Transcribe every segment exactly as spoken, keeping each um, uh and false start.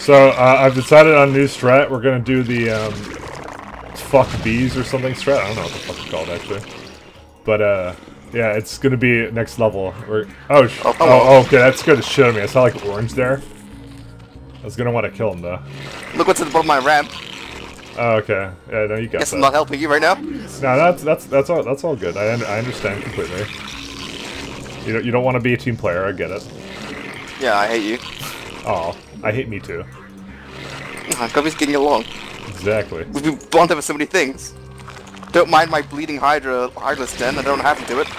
So, uh, I've decided on a new strat. We're gonna do the, um... fuck bees or something strat. I don't know what the fuck it's called, actually. But, uh... yeah, it's gonna be next level. We're, oh, sh oh, oh, okay, that scared the shit out of me. I saw, like, orange there. I was gonna want to kill him, though. Look what's at the bottom of my ramp. Oh, okay. Yeah, no, you got Guess that. I'm not helping you right now. No, that's that's that's all that's all good. I un I understand completely. You don't you don't want to be a team player. I get it. Yeah, I hate you. Oh, I hate me too. I'm just getting along. Exactly. We've been bonded with so many things. Don't mind my bleeding Hydra Hydra's den. I don't have to do it.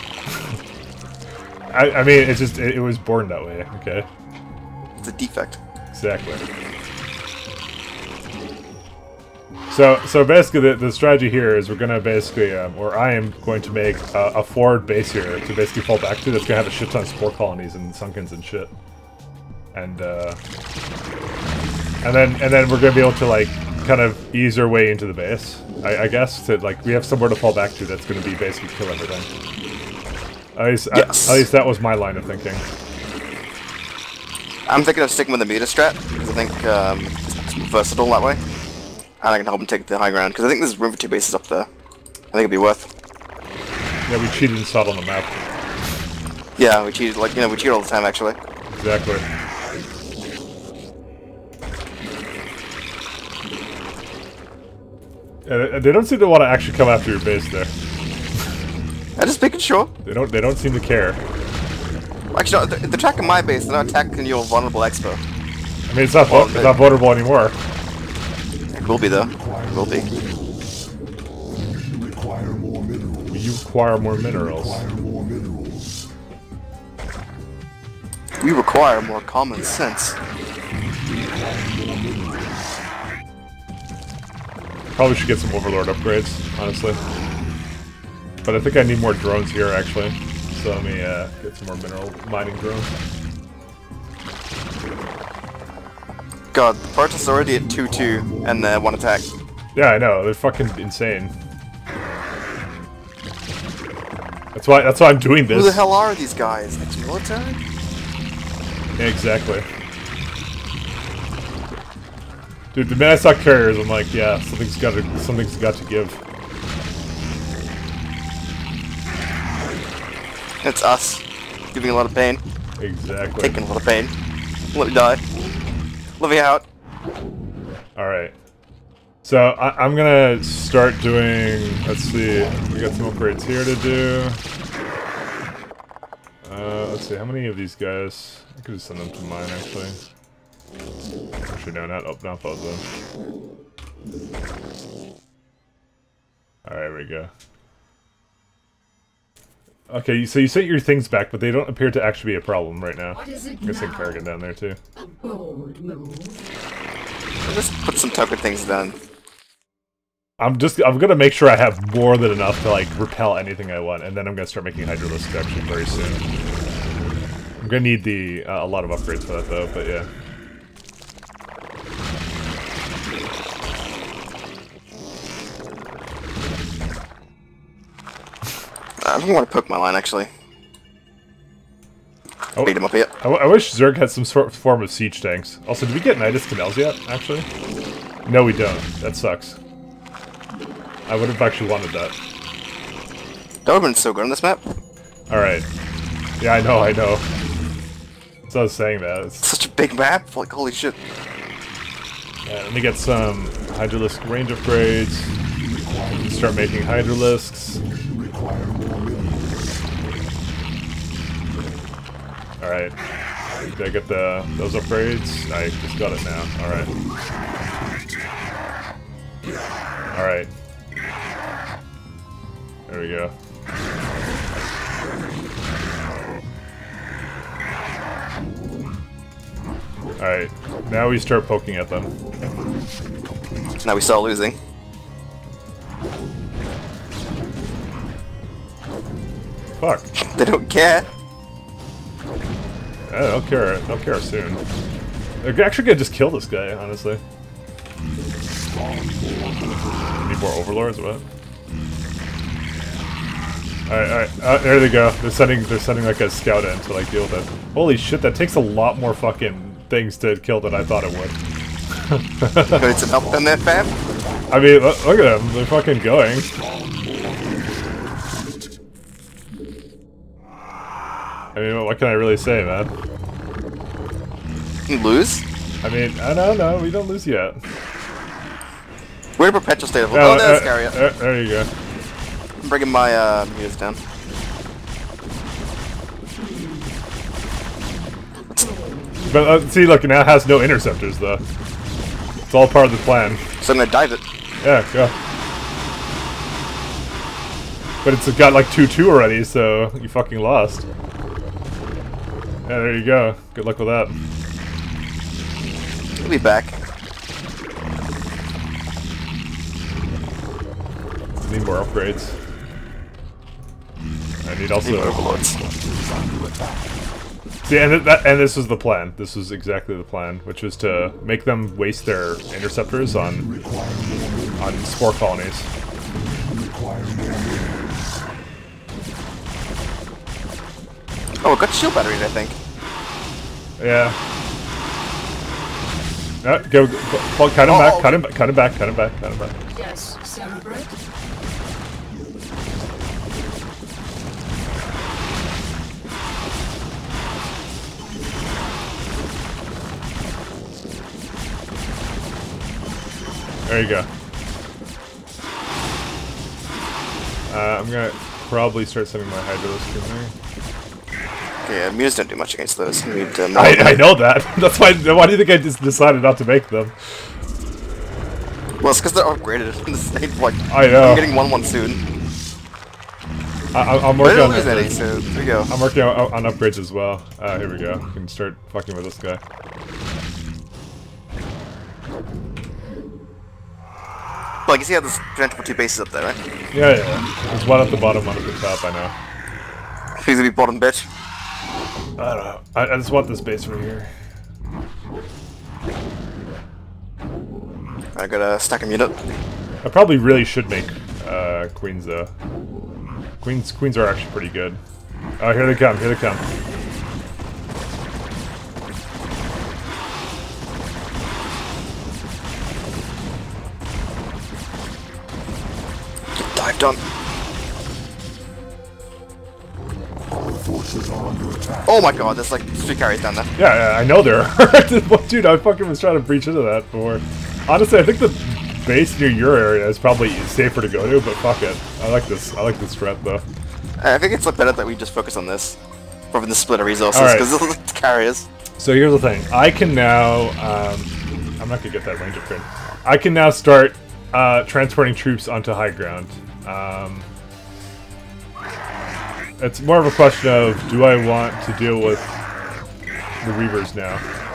I I mean, it's just it, it was born that way. Okay. It's a defect. Exactly. So, so basically, the, the strategy here is we're gonna basically, um, or I am going to make a, a forward base here to basically fall back to. That's gonna have a shit ton of spore colonies and sunkens and shit, and uh, and then and then we're gonna be able to like kind of ease our way into the base. I, I guess to like we have somewhere to fall back to that's gonna be basically kill everything. At least, yes. at, at least that was my line of thinking. I'm thinking of sticking with the meter strat because I think um, it's versatile that way. And I can help him take the high ground, because I think there's room for two bases up there. I think it'd be worth. Yeah, we cheated and saw it on the map. Yeah, we cheated, like, you know, we cheat all the time, actually. Exactly. Yeah, they don't seem to want to actually come after your base there. I'm just making sure. They don't, they don't seem to care. Actually, no, they're, they're attacking my base, they're not attacking your vulnerable expo. I mean, it's not, well, it's not vulnerable anymore. It will be, though. It will be. You require more minerals. You require more minerals. Require more minerals. We require more common sense. Probably should get some Overlord upgrades, honestly. But I think I need more drones here, actually. So let me uh, get some more mineral mining drones. God, the Partis are already at two two and uh, one attack. Yeah, I know. They're fucking insane. That's why. That's why I'm doing this. Who the hell are these guys? Ex-military? Yeah, exactly. Dude, the minute I saw carriers, I'm like, yeah, something's got to, something's got to give. It's us, giving a lot of pain. Exactly. Taking a lot of pain. Let me die. Let me out. Alright. So, I I'm gonna start doing... Let's see. We got some upgrades here to do. Uh, let's see. How many of these guys? I could just send them to mine, actually. Actually, no, not, oh, not both of them. Alright, here we go. Okay, so you sent your things back, but they don't appear to actually be a problem right now. I'm guessing Kerrigan down there too. I'll just put some token things down. I'm just I'm gonna make sure I have more than enough to like repel anything I want, and then I'm gonna start making Hydralisks actually very soon. I'm gonna need the uh, a lot of upgrades for that though, but yeah. I don't want to poke my line, actually. Oh, beat him up yet. I, w I wish Zerg had some sort of form of siege tanks. Also, did we get Nidus Canals yet, actually? No, we don't. That sucks. I would have actually wanted that. That would have been so good on this map. Alright. Yeah, I know, I know. So I was saying that. It's... Such a big map, like, holy shit. Yeah, let me get some Hydralisk range upgrades. Start making Hydralisks. Alright. Did I get the those upgrades? I just got it now. Alright. Alright. There we go. Alright. Now we start poking at them. Now we start losing. Fuck. They don't care. I don't care. They'll care soon. They're actually gonna just kill this guy, honestly. Need more overlords, what? Alright, alright. Uh, there they go. They're sending they're sending like a scout in to like deal with it. Holy shit, that takes a lot more fucking things to kill that I thought it would. Got some help in there, fam? I mean, look, look at them. They're fucking going. I mean, what can I really say, man? You lose? I mean, I don't know. We don't lose yet. We're in a perpetual state of... Uh, Oh, there's uh, Carrier. uh, there you go. I'm bringing my uh, meters down. But uh, see, look, it now has no interceptors, though. It's all part of the plan. So I'm gonna dive it. Yeah, go. But it's got like two two already, so you fucking lost. Yeah, there you go. Good luck with that. We'll be back. Need more upgrades. I need also Need overlords. See, and th that and this was the plan. This was exactly the plan, which was to make them waste their interceptors on on spore colonies. Oh, it got shield batteries, I think. Yeah. Uh, go, go, go cut him Oh, back, oh. cut him, cut him back, cut him back, cut him back. Yes, celebrate. There you go. Uh, I'm gonna probably start sending my Hydralisk in there. Yeah, meters don't do much against those. We need, um, I, I know that. That's why. Why do you think I just decided not to make them? Well, it's because they're upgraded in the same, like, I know. I'm getting one one soon. I, I- I'm I working didn't on. lose any, so there we go. I'm working on, on upgrades as well. Uh, here we go. We can start fucking with this guy. But like, you see how there's potential for two bases up there, right? Yeah, yeah, yeah. There's one at the bottom, one at the top. I know. Who's gonna be bottom bitch? I don't know. I, I just want this base right here. I gotta stack a unit. I probably really should make uh, queens though. Queens, queens are actually pretty good. Oh, here they come! Here they come! Dive done. Forces are under attack. Oh my god, there's like three carries down there. Yeah, yeah, I know there are. Dude, I fucking was trying to breach into that before. Honestly, I think the base near your area is probably safer to go to, but fuck it. I like this. I like this threat though. I think it's like better that we just focus on this, rather than split our resources, Alright. because of the carriers. So here's the thing. I can now. Um, I'm not gonna get that range upgrade. I can now start uh, transporting troops onto high ground. Um, it's more of a question of, do I want to deal with the Reavers now?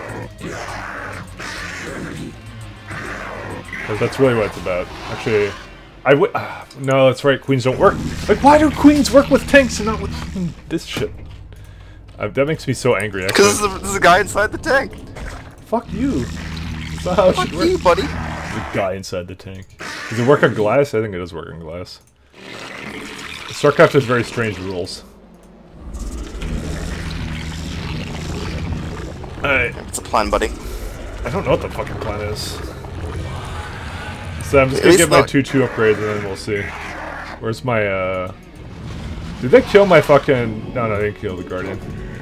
Because that's really what it's about. Actually, I would. Uh, no, that's right. Queens don't work. Like, why do queens work with tanks and not with this shit? Uh, that makes me so angry. Actually, Because there's, there's a guy inside the tank. fuck you. That's not how it Fuck should work. you, buddy. The guy inside the tank. Does it work on glass? I think it does work on glass. Starcraft has very strange rules. Alright. It's a plan, buddy. I don't know what the fucking plan is. So I'm just At gonna least get my not- two two upgrades and then we'll see. Where's my, uh... Did they kill my fucking... No, no, they didn't kill the Guardian.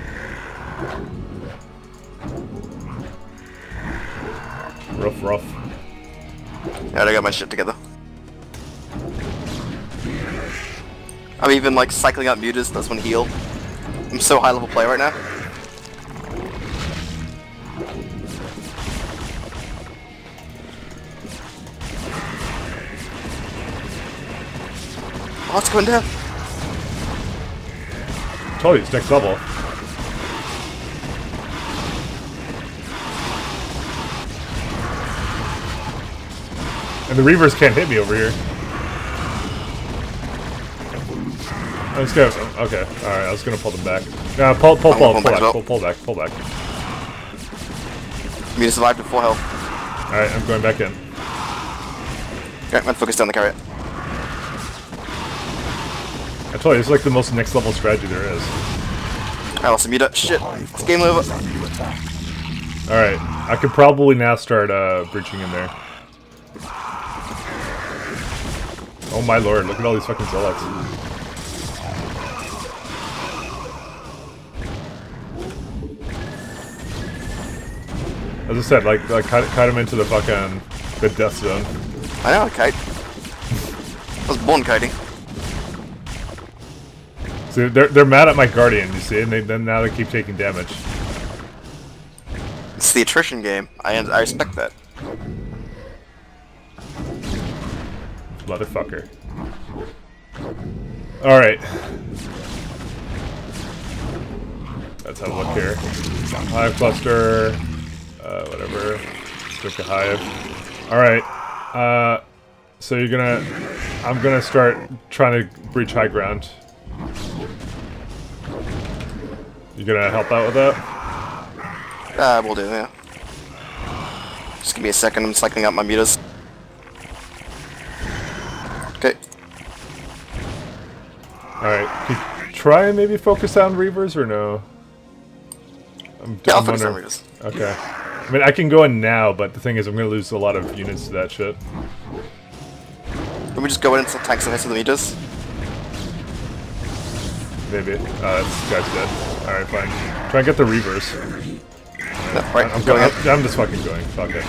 Rough, rough. Yeah, I got my shit together. I'm even like cycling out mutas, that's one heal. I'm so high level play right now. Oh, it's going down. Told you, it's next level. And the Reavers can't hit me over here. Let's go. Okay, alright, I was gonna pull them back. No, pull, pull, I'm pull, gonna pull, pull back as back, well. pull, pull back, pull back. Muta survived at full health. Alright, I'm going back in. Okay, I'm focused on the carrot. I told you, it's like the most next level strategy there is. I lost a muta. Shit. It's game over. Alright, I could probably now start uh, breaching in there. Oh my lord, look at all these fucking zealots. As I said, like, like cut, cut him into the fucking the death zone. I know, kite. I was born kiting. See, they're they're mad at my guardian, you see, and they then now they keep taking damage. It's the attrition game. I I respect that. Motherfucker. Alright. Let's have a look here. Hive cluster. Uh, whatever. Stick a hive. Alright. Uh, so you're gonna... I'm gonna start trying to breach high ground. You gonna help out with that? Uh, we'll do, yeah. Just give me a second, I'm cycling up my meters. Okay. Alright, can you try and maybe focus on Reavers or no? I'm, Yeah, I'll I'm focus on wondering- meters. Okay. I mean, I can go in now, but the thing is I'm gonna lose a lot of units to that shit. Can we just go in and tank some hits with the meters? Maybe. Uh, this guy's dead. Alright, fine. Try and get the Reavers. No, right, I'm, going I'm, in. I'm just fucking going. Fuck it.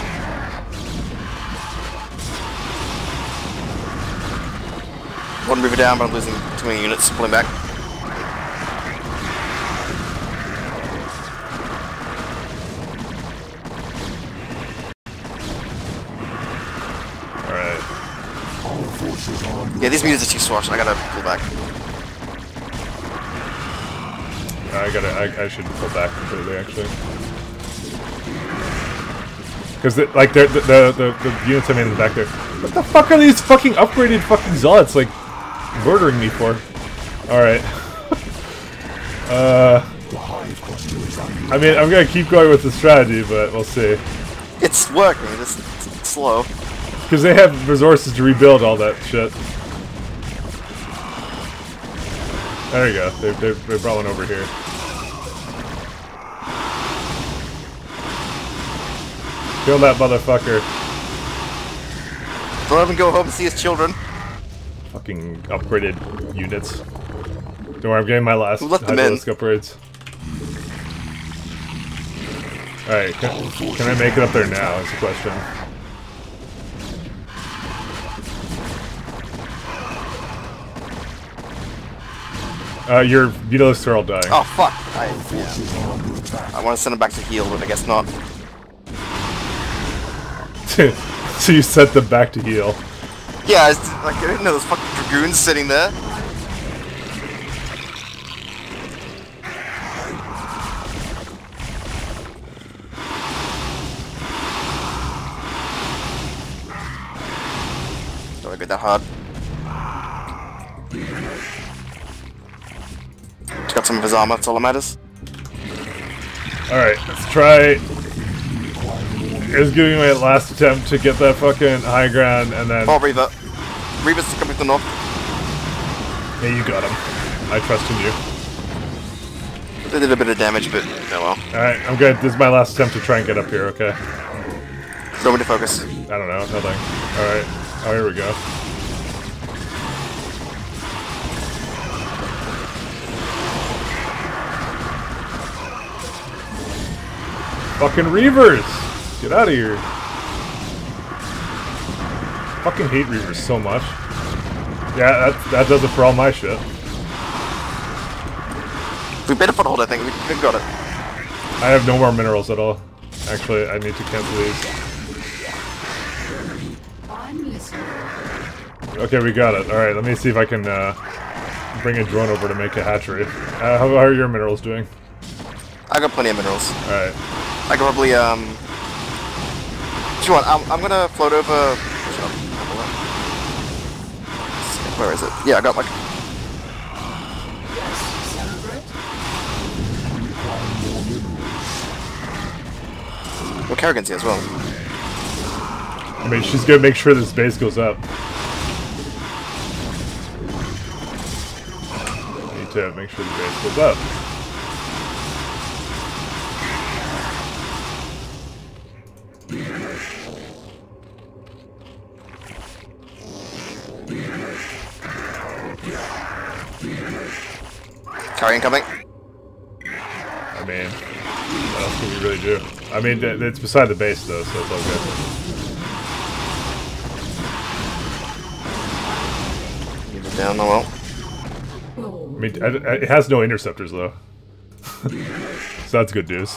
One river down, but I'm losing too many units, pulling back. Alright. Yeah, these meters are too swashed, I gotta pull back. I gotta. I, I should pull back completely, actually. Because, like, the, the, the, the units I made in the back there. What the fuck are these fucking upgraded fucking zealots, like, murdering me for? Alright. uh. I mean, I'm gonna keep going with the strategy, but we'll see. It's working, it's, it's slow. Because they have resources to rebuild all that shit. There you go. They, they, they brought one over here. Kill that motherfucker. Don't let him go home and see his children. Fucking upgraded units. Don't worry, I'm getting my last Who let them in? hydraulic upgrades. Alright, can, can I make it up there now is the question. Uh, your Beetles are all dying. Oh fuck! I, yeah. I want to send him back to heal, but I guess not. So you sent them back to heal. Yeah, it's, like I didn't know those fucking dragoons sitting there. Don't want to go that hard. He's got some of his armor, that's all that matters. Alright, let's try... It's giving me a last attempt to get that fucking high ground, and then... Oh, Reaver. Reaver's coming from the north. Yeah, you got him. I trust in you. They did a bit of damage, but oh well. Alright, I'm good. This is my last attempt to try and get up here, okay? Throw me to focus. I don't know, nothing. Alright. Oh, here we go. Fucking Reavers! Get out of here. Fucking hate Reavers so much. Yeah, that, that does it for all my shit. We better foothold, I think. We, we got it. I have no more minerals at all. Actually, I need to cancel these. Okay, we got it. Alright, let me see if I can uh, bring a drone over to make a hatchery. Uh, how are your minerals doing? I got plenty of minerals. Alright. I can probably, um... Do you want? I'm, I'm gonna float over... Where is it? Yeah, I got like... Well, Kerrigan's here as well. I mean, she's gonna make sure this base goes up. I need to make sure the base goes up. Carry incoming. I mean, what else can we really do? I mean, th it's beside the base though, so it's all good. Keep it down, oh well. I mean, I, I, it has no interceptors though, so that's good news.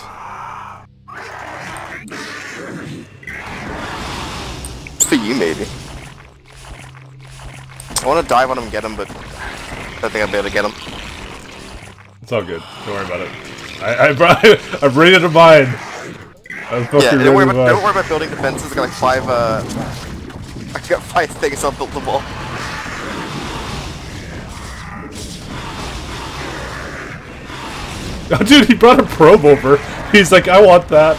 For you, maybe. I want to dive on him and get him, but I don't think I'll be able to get him. It's all good. Don't worry about it. I, I brought, I'm ready to mine. I'm Yeah, fucking don't worry, ready about, to don't worry about building defenses. I got like five, uh... I got five things, so I'll build them all. Oh, dude, he brought a probe over. He's like, I want that.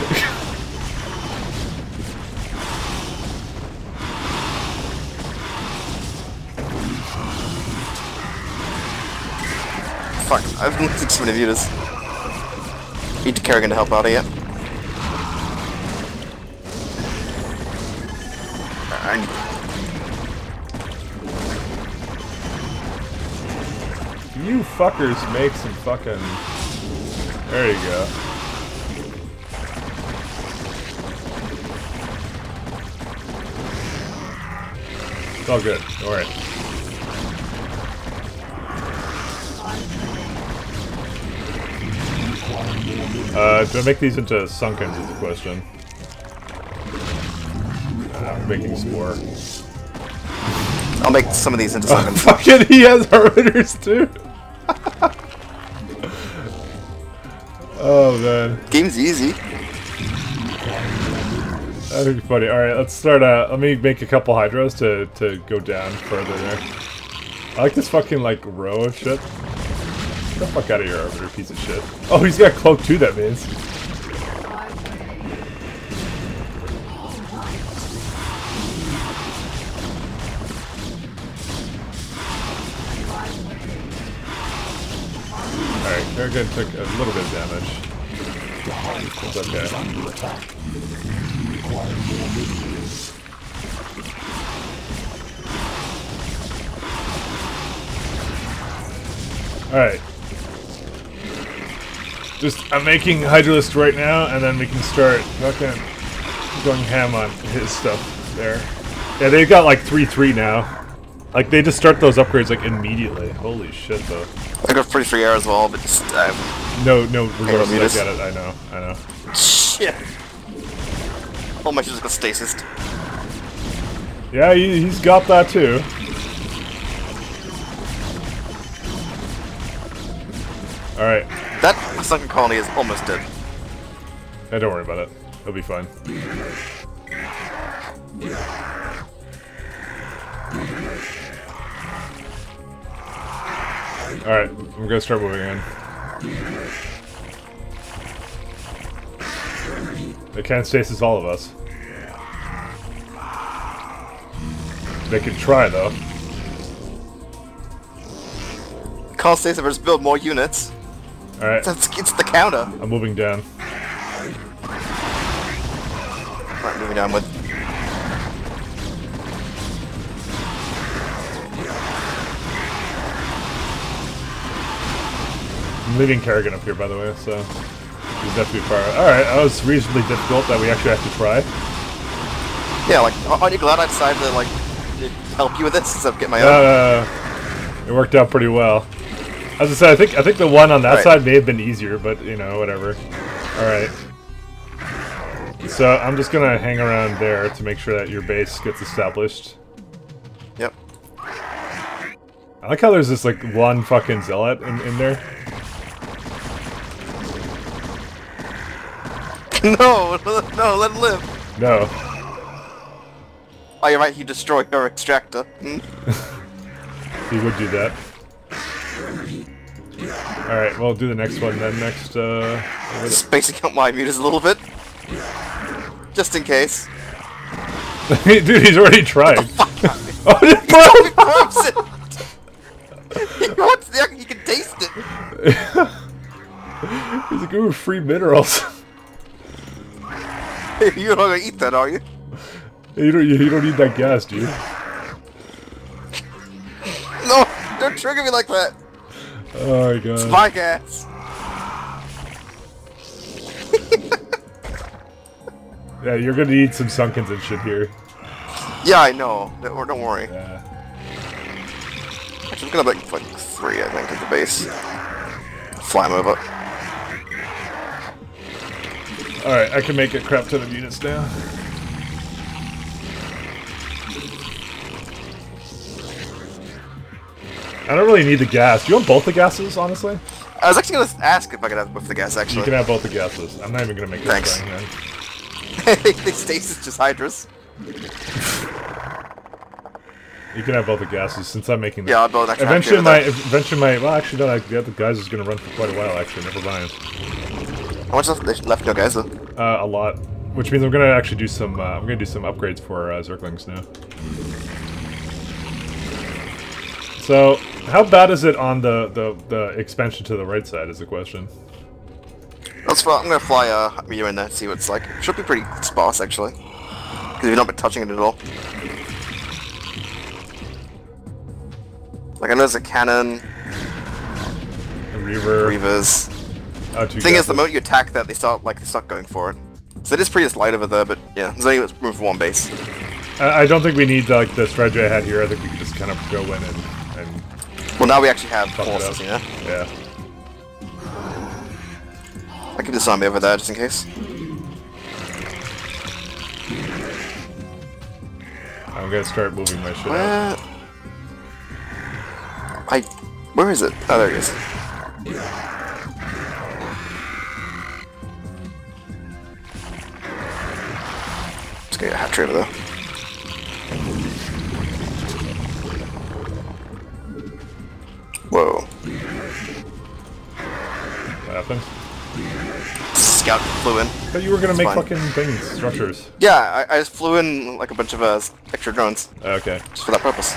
Fuck, I've been losing so many viewers. Need to Kerrigan to help out here. I need... You fuckers make some fucking... There you go. It's all good. Alright. Uh, do I make these into sunkens is the question. Uh, I'm making spore. I'll make some of these into Oh, sunkens. fucking he has arbiters too! Oh man. Game's easy. That'd be funny. Alright, let's start uh let me make a couple hydros to, to go down further there. I like this fucking like row of shit. Get the fuck out of here, arbiter, piece of shit. Oh, he's got cloak too, that means. Alright, Kerrigan took a little bit of damage. It's okay. Alright. Just, I'm making Hydralist right now, and then we can start fucking going ham on his stuff there. Yeah, they've got like three three now. Like, they just start those upgrades like immediately. Holy shit, though. I got pretty free air as well, but just... Uh, No, no resources, I mutus. get it, I know, I know. shit! All my shoes got stasis. Yeah, he, he's got that too. Alright. That sunken colony is almost dead. Yeah, don't worry about it. It'll be fine. Alright, I'm gonna start moving in. They can't stasis all of us. They could try though. Can't stasis, but just build more units. Alright, It's, it's the counter. I'm moving down. Right, moving down with. I'm leaving Kerrigan up here, by the way, so he's definitely far. Alright, that was reasonably difficult that we actually have to try. Yeah, like, aren't you glad I decided to, like, to help you with this instead of getting my own? Uh, it worked out pretty well. As I said, I think I think the one on that Right. side may have been easier, but you know, whatever. Alright. So I'm just gonna hang around there to make sure that your base gets established. Yep. I like how there's this like one fucking zealot in, in there. No, no, let him live. No. Oh, you're right, he destroyed our extractor. Hmm? He would do that. Alright, we'll do the next one then next, uh... over the- Spacing out my mutas a little bit. Just in case. Dude, he's already trying. Oh, it He broke! proves it! He wants the, he can taste it! He's like, ooh, free minerals. You're not gonna eat that, are you? You don't, you don't need that gas, dude. No! Don't trigger me like that! Oh my god. It's my gas! Yeah, you're gonna need some sunkens and shit here. Yeah, I know. Don't, don't worry. Yeah. Actually, I'm gonna make like three, I think, at the base. Fly them over. Alright, I can make a crap ton of units now. I don't really need the gas. Do you want both the gases, honestly? I was actually gonna ask if I could have both the gas, actually. You can have both the gases. I'm not even gonna make this Thanks. thing, man. They stasis just hydras. You can have both the gases since I'm making. Yeah, I'll build an extra Eventually, half my here eventually my well, actually, no, I, the other guys is gonna run for quite a while. Actually, never mind. How much left, left no guys though? Uh, a lot, which means I'm gonna actually do some. Uh, I'm gonna do some upgrades for uh, Zerglings now. So, how bad is it on the the the expansion to the right side? Is the question. That's fine. I'm gonna fly uh, you in there and see what it's like. It should be pretty sparse actually, because you've not been touching it at all. Like I know there's a cannon, A Reaver. Reavers. Oh, two The thing is, gases. the moment you attack that, they start like they start going for it. So it is pretty light over there, but yeah, there's only room for one base. I, I don't think we need like the strategy I had here. I think we can just kind of go in and and Well, now we actually have fuck it forces, up. you know? Yeah. I can just zombie over there just in case. I'm gonna start moving my shit out. Where? I. Where is it? Oh, there it is. Just get a hat trick over there. Whoa. What happened? Scout flew in. But you were gonna make fine. fucking things, structures. Yeah, I, I just flew in like a bunch of uh, extra drones Okay. just for that purpose.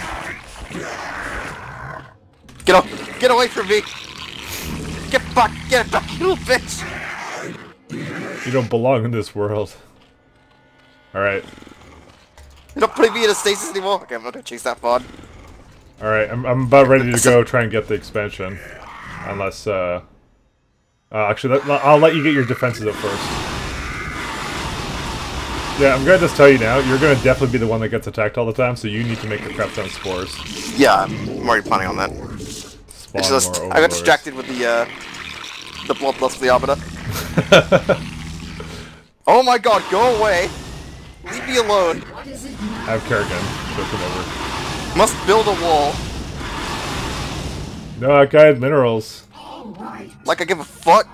Get off! Get away from me! Get back! Get back, you little bitch! You don't belong in this world. Alright. You're not putting me in a stasis anymore. Okay, I'm not gonna chase that pod. Alright, I'm, I'm about ready to go try and get the expansion. Unless, uh... uh actually, let, I'll let you get your defenses up first. Yeah, I'm gonna just tell you now, you're gonna definitely be the one that gets attacked all the time, so you need to make a crap ton of spores. Yeah, I'm already planning on that. Spawn It's just, more I got overlords. distracted with the, uh... the bloodlust of the Arbiter. Oh my god, go away! Leave me alone! I have Kerrigan, so come over. Must build a wall. No, that guy had minerals. Like I give a fuck.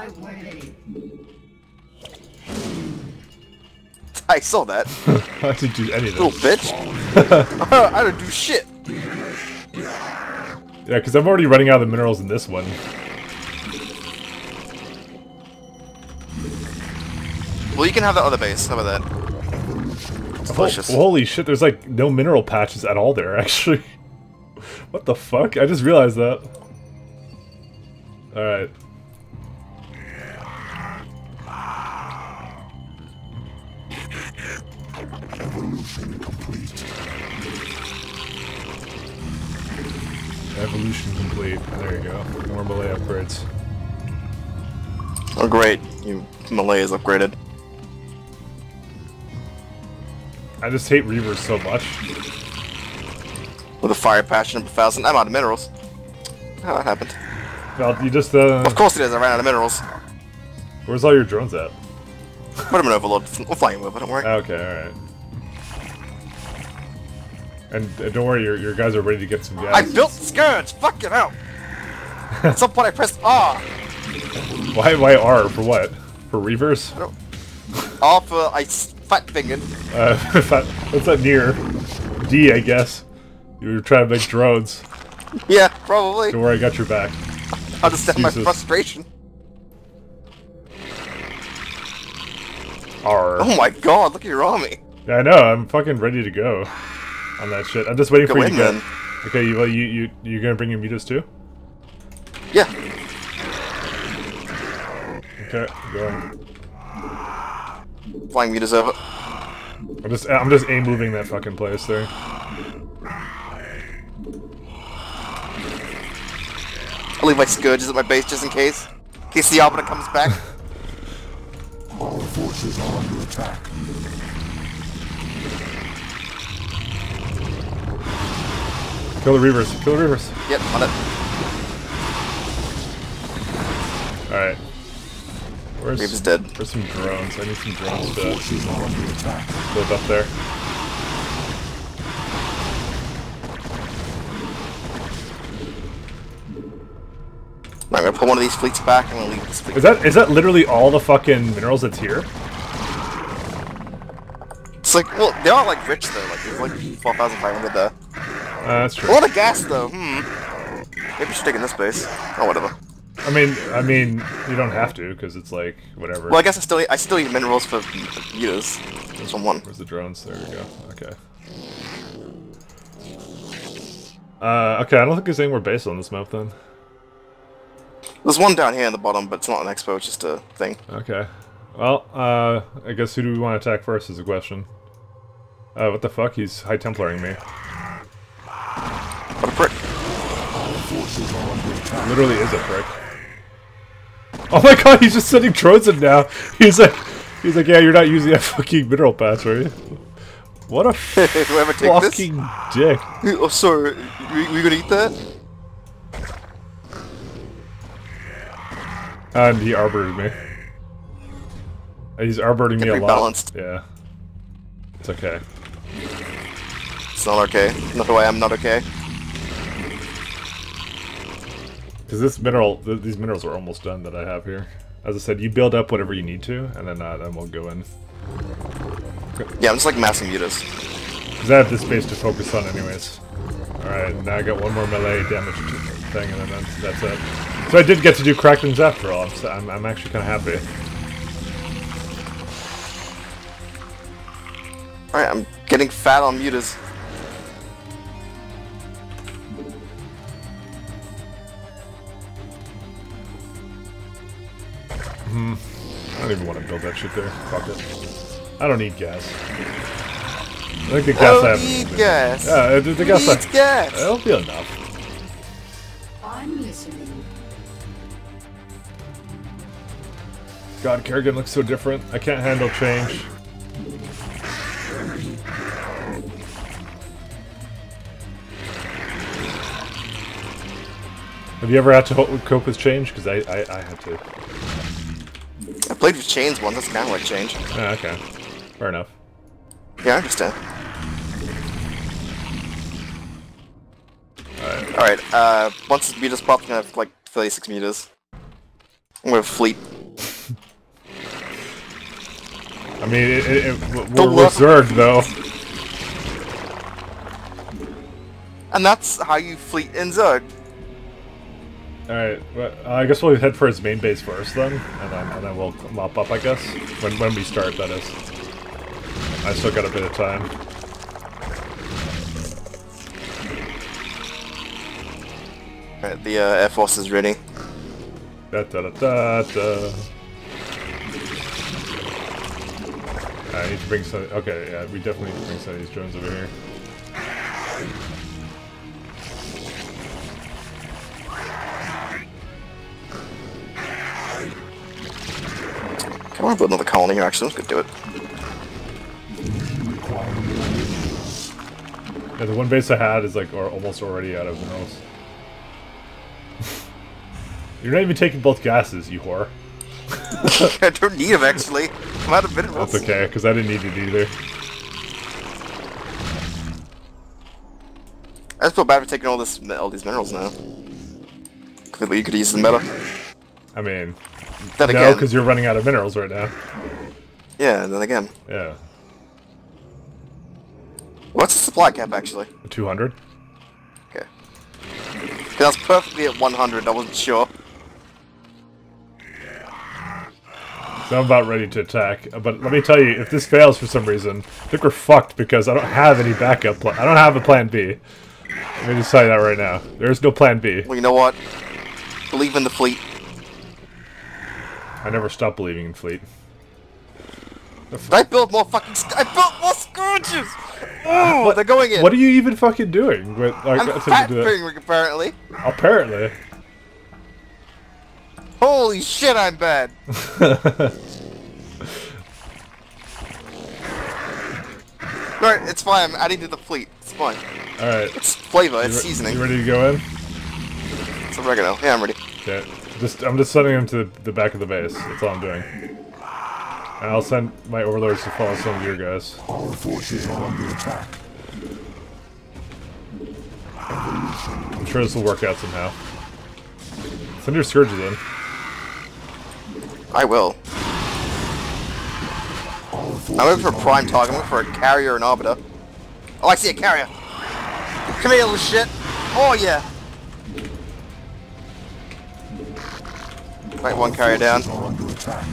I saw that. I didn't do anything. Little bitch. I don't do shit. Yeah, because I'm already running out of the minerals in this one. Well, you can have that other base. How about that? It's delicious. Well, holy shit, there's like no mineral patches at all there, actually. What the fuck? I just realized that. Alright. Evolution complete. Evolution complete. There you go. More melee upgrades. Oh great, you Malay is upgraded. I just hate Reavers so much. With a fire passion of a thousand. I'm out of minerals. How that happened? Well, you just, uh... Of course it is, I ran out of minerals. Where's all your drones at? Put them in overload. We'll fly him over, don't worry. Okay, alright. And uh, don't worry, your, your guys are ready to get some gas. I built Scourge! Fuck it out! At some point I pressed R! Why, why R? For what? For Reavers? I don't... R for I s- fat fingered. Uh, fat, what's that near? D, I guess. You were trying to make drones. Yeah, probably. Don't worry, I got your back. Understand my Jesus. frustration. R. Oh my god, look at your army. Yeah, I know. I'm fucking ready to go on that shit. I'm just waiting Go for you in, to get. then. Okay, you well, you you you gonna bring your mutas too? Yeah. Okay, going. flying meters over. I'm just I'm just aim moving that fucking place there. I'll leave my scourges at my base just in case. In case the Arbiter comes back. Our forces are under attack. Kill the Reavers. Kill the Reavers. Yep, on it. Alright. Where's, Reaver's dead. Where's some drones? I need some drones to Forces are under attack. build up there. I'm gonna pull one of these fleets back. I'm gonna leave this fleet. Is that is that literally all the fucking minerals that's here? It's like, well, they are like rich though. Like there's like four thousand five hundred there. Uh, that's true. A lot of gas though. Hmm. Maybe we should take in this base. Oh, whatever. I mean, I mean, you don't have to because it's like whatever. Well, I guess I still I still need minerals for meters. There's one one. Where's the drones? There we go. Okay. Uh, okay. I don't think there's any more base on this map then. There's one down here in the bottom, but it's not an expo. It's just a thing. Okay. Well, uh, I guess who do we want to attack first is the question. Uh, what the fuck? He's high templaring me. What a prick. Literally is a prick. Oh my god, he's just sending drones in now. He's like, he's like, yeah, you're not using that fucking mineral pass, are you? What a Whoever take fucking dick. Oh, sorry. We, we gonna eat that? And he arbored me. He's arboring me a lot. Balanced. Yeah. It's okay. It's not okay. Not who I am. Not okay. Because this mineral, th these minerals are almost done that I have here. As I said, you build up whatever you need to, and then uh, then we'll go in. Yeah, I'm just like massing mutas. Because I have this base to focus on anyways. Alright, now I got one more melee damage thing, and then that's, that's it. So I did get to do Krakens after all, so I'm, I'm actually kind of happy. Alright, I'm getting fat on mutas. Hmm. I don't even want to build that shit there. Fuck it. I don't need gas. I think the gas Oh, I have. need gas. Yeah, the, the gas I Needs gas. It'll be enough. I'm listening. God, Kerrigan looks so different. I can't handle change. Have you ever had to ho cope with change? Because I, I, I had to. I played with chains once. That's kind of like change. Ah, okay. Fair enough. Yeah, I understand. Alright. Alright, uh, once this mutas pop, I'm gonna have like thirty-six mutas. I'm gonna fleet. I mean, it, it, it, Don't we're look. reserved, though. And that's how you fleet in Zerg. Alright, well, uh, I guess we'll head for his main base first, then, and then and then we'll mop up, I guess. When, when we start, that is. I still got a bit of time. Alright, the uh, Air Force is ready. Da da da da da. I need to bring some. Okay, yeah, we definitely need to bring some of these drones over here. I want to build another colony here, actually. Let's go do it. Yeah, the one base I had is like or almost already out of minerals. You're not even taking both gases, you whore. I don't need them, actually. I'm out of minerals. That's okay, because I didn't need it either. I just feel bad for taking all this, all these minerals now. Clearly, you could use them better. I mean, Then no, again, because you're running out of minerals right now. yeah. Then again, Yeah, what's the supply cap actually? two hundred. Okay. Because I was perfectly at one hundred. I wasn't sure. So I'm about ready to attack. But let me tell you, if this fails for some reason, I think we're fucked because I don't have any backup plan. I don't have a plan B. Let me just tell you that right now. There's no plan B. Well, you know what? Believe in the fleet. I never stop believing in fleet. Did I build more fucking sc I built more scourges! Oh, they're going in! What are you even fucking doing? With, like, I'm to fat do that? fingering, apparently. Apparently. Holy shit, I'm bad! Alright, it's fine, I'm adding to the fleet. It's fine. Alright. It's flavor, it's You seasoning. You ready to go in? It's oregano. Yeah, I'm ready. Okay. Just, I'm just sending him to the back of the base. That's all I'm doing. And I'll send my overlords to follow some of your guys. Our forces are under attack. I'm sure this will work out somehow. Send your scourges in. I will. I'm looking for a prime target. I'm looking for a carrier and arbiter. Oh, I see a carrier. Come here, little shit. Oh, yeah. Right, one carrier down. Are under attack.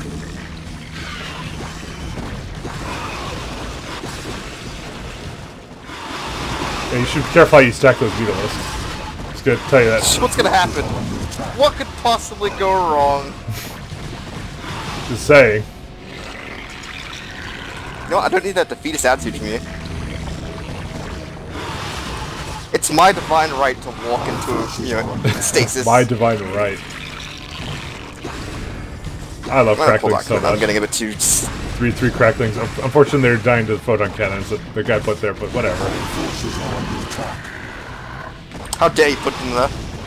Yeah, you should be careful how you stack those Vitalisks. Just gonna tell you that. What's gonna happen? What could possibly go wrong? Just saying. No, I don't need that defeatist attitude from you. It's my divine right to walk into, you know, stasis. My divine right. I love I'm gonna pull cracklings back so on that. I'm much. getting a bit too... s- Three, three cracklings. Un- Unfortunately, they're dying to the photon cannons that the guy put there, but whatever. Forces are under attack. How dare you put them there?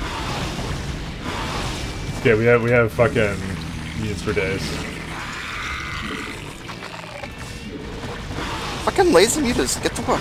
Okay, we have we have fucking units for days. Fucking lazy mutas, get to work.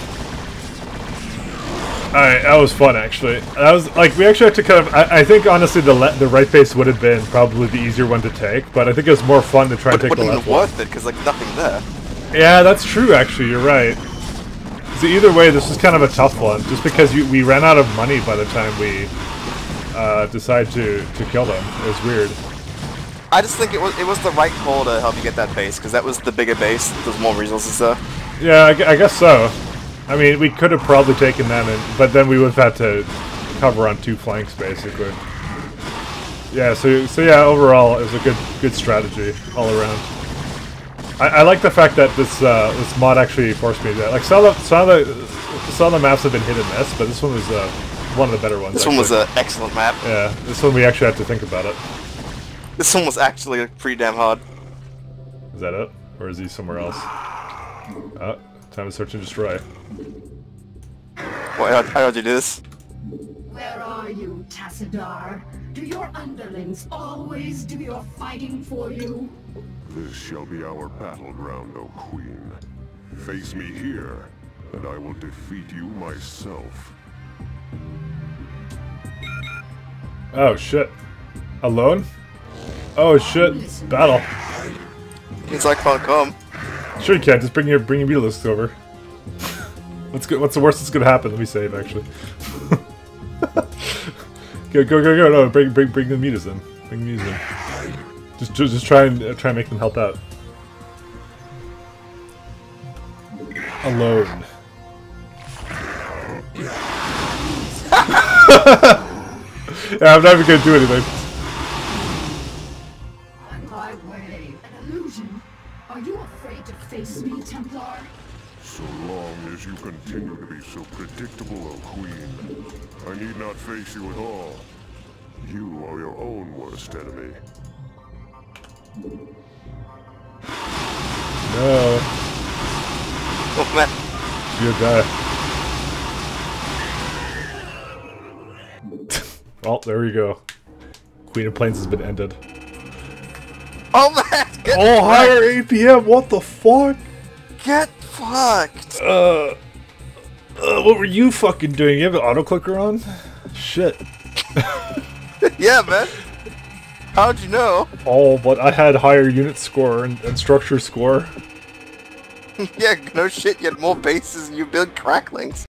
Alright, that was fun actually. That was like we actually had to kind of. I, I think honestly the le the right base would have been probably the easier one to take, but I think it was more fun to try But and it take the wouldn't left have one. worth it, because like nothing there. Yeah, that's true actually. You're right. So either way, this was kind of a tough one, just because you, we ran out of money by the time we uh, decided to to kill them. It was weird. I just think it was it was the right call to help you get that base, because that was the bigger base. There's more resources there. Yeah, I, gu- I guess so. I mean, we could have probably taken them, and but then we would have had to cover on two flanks, basically. Yeah, so so yeah, overall, it was a good good strategy all around. I, I like the fact that this uh, this mod actually forced me to like some of the some of the some of the maps have been hit and miss, but this one was uh, one of the better ones. This actually. one was an excellent map. Yeah, this one we actually had to think about it. This one was actually pretty damn hard. Is that it, or is he somewhere else? Oh, time to search and destroy. What, how, how did you do this? Where are you, Tassadar? Do your underlings always do your fighting for you? This shall be our battleground, O Queen. Face me here, and I will defeat you myself. Oh shit! Alone? Oh shit! Battle. Means I can't come. Sure you can. Just bring your bring your Beetleist over. What's good? What's the worst that's gonna happen? Let me save actually. Go go go go! No, bring bring bring the mutas in. Bring the mutas in. Just just just try and uh, try and make them help out. Alone. Yeah, I'm not even gonna do anything. My way, an illusion. Are you afraid to face me, Templar? So long as you continue to be so predictable, O Queen, I need not face you at all. You are your own worst enemy. No, Oh man. you'll die. Well, there we go. Queen of Plains has been ended. Oh man! Get Oh, fucked. higher A P M. What the fuck? Get fucked! Uh, uh, what were you fucking doing? You have an auto clicker on? Shit. Yeah, man. How'd you know? Oh, but I had higher unit score and, and structure score. Yeah, no shit. You had more bases and you build cracklings.